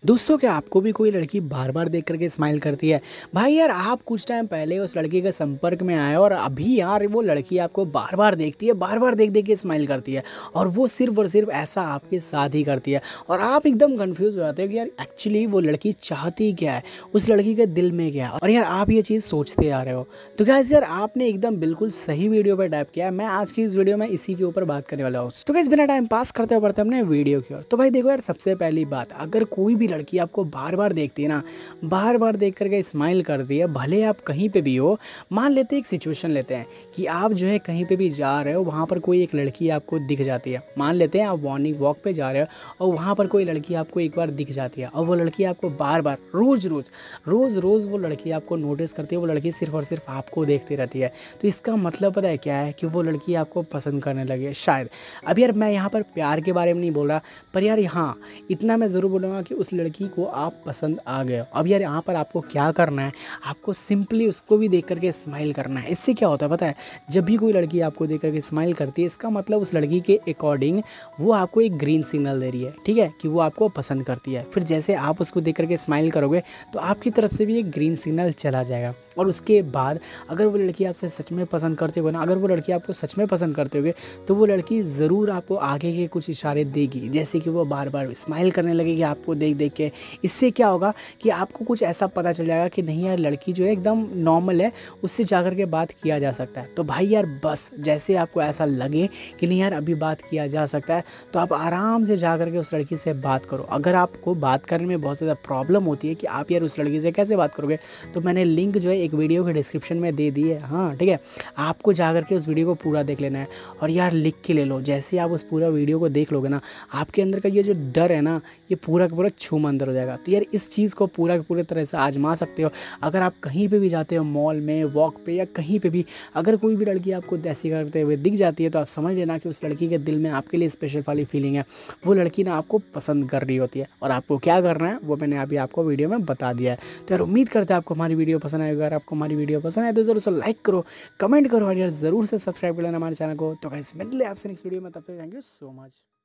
दोस्तों क्या आपको भी कोई लड़की बार बार देख करके स्माइल करती है। भाई यार आप कुछ टाइम पहले उस लड़की के संपर्क में आए और अभी यार वो लड़की आपको बार बार देखती है, बार बार देख देख के स्माइल करती है और वो सिर्फ और सिर्फ ऐसा आपके साथ ही करती है और आप एकदम कंफ्यूज हो जाते हो कि यार एक्चुअली वो लड़की चाहती क्या है, उस लड़की के दिल में क्या है। और यार आप ये चीज़ सोचते आ रहे हो तो गाइस यार आपने एकदम बिल्कुल सही वीडियो पर टैप किया है। मैं आज की इस वीडियो में इसी के ऊपर बात करने वाला हूँ। तो गाइस बिना टाइम पास करते बढ़ते अपने वीडियो की ओर। तो भाई देखो यार, सबसे पहली बात, अगर कोई भी लड़की आपको बार बार देखती है ना, बार बार देख करके स्माइल करती है, भले आप कहीं पे भी हो। मान लेते हैं, एक सिचुएशन लेते हैं कि आप जो है कहीं पे भी जा रहे हो, वहाँ पर कोई एक लड़की आपको दिख जाती है। मान लेते हैं आप मॉर्निंग वॉक पे जा रहे हो और वहाँ पर कोई लड़की आपको एक बार दिख जाती है और वो लड़की आपको बार बार रोज़ रोज़ रोज़ रोज़ वो लड़की आपको नोटिस करती है। वो लड़की सिर्फ और सिर्फ आपको देखती रहती है। तो इसका मतलब पता है क्या है कि वो लड़की आपको पसंद करने लगी है शायद। अब यार मैं यहाँ पर प्यार के बारे में नहीं बोल रहा, पर यार हाँ इतना मैं ज़रूर बोलूँगा कि उस लड़की को आप पसंद आ गए हो। अब यार यहाँ पर आपको क्या करना है, आपको सिंपली उसको भी देख करके स्माइल करना है। इससे क्या होता है पता है, जब भी कोई लड़की आपको देख करके स्माइल करती है, इसका मतलब उस लड़की के अकॉर्डिंग वो आपको एक ग्रीन सिग्नल दे रही है, ठीक है, कि वो आपको पसंद करती है। फिर जैसे आप उसको देख करके स्माइल करोगे तो आपकी तरफ से भी एक ग्रीन सिग्नल चला जाएगा। और उसके बाद अगर वो लड़की आपसे सच में पसंद करते हो ना, अगर वो लड़की आपको सच में पसंद करते होगे तो वो लड़की ज़रूर आपको आगे के कुछ इशारे देगी, जैसे कि वो बार बार स्माइल करने लगेगी आपको देख देख के। इससे क्या होगा कि आपको कुछ ऐसा पता चल जाएगा कि नहीं यार लड़की जो है एकदम नॉर्मल है, उससे जा कर के बात किया जा सकता है। तो भाई यार बस जैसे आपको ऐसा लगे कि नहीं यार अभी बात किया जा सकता है, तो आप आराम से जा कर के उस लड़की से बात करो। अगर आपको बात करने में बहुत ज़्यादा प्रॉब्लम होती है कि आप यार उस लड़की से कैसे बात करोगे, तो मैंने लिंक जो है एक वीडियो के डिस्क्रिप्शन में दे दी है, हाँ ठीक है। आपको जा कर के उस वीडियो को पूरा देख लेना है और यार लिख के ले लो। जैसे आप उस पूरा वीडियो को देख लोगे ना, आपके अंदर का ये जो डर है ना, ये पूरा का पूरा छूमंतर हो जाएगा। तो यार इस चीज़ को पूरा पूरी तरह से आजमा सकते हो। अगर आप कहीं पे भी जाते हो, मॉल में, वॉक पे या कहीं पे भी, अगर कोई भी लड़की आपको ऐसी करते हुए दिख जाती है तो आप समझ लेना कि उस लड़की के दिल में आपके लिए स्पेशल वाली फीलिंग है। वो लड़की ना आपको पसंद कर रही होती है और आपको क्या करना है वो मैंने अभी आपको वीडियो में बता दिया है। तो यार उम्मीद करते हैं आपको हमारी वीडियो पसंद आएगी। अगर आपको हमारी वीडियो पसंद आए तो ज़रूर से लाइक करो, कमेंट करो और यार ज़रूर से सब्सक्राइब कर लेना हमारे चैनल को। तो गाइस मिलते हैं आपसे नेक्स्ट वीडियो में, तब तक थैंक यू सो मच।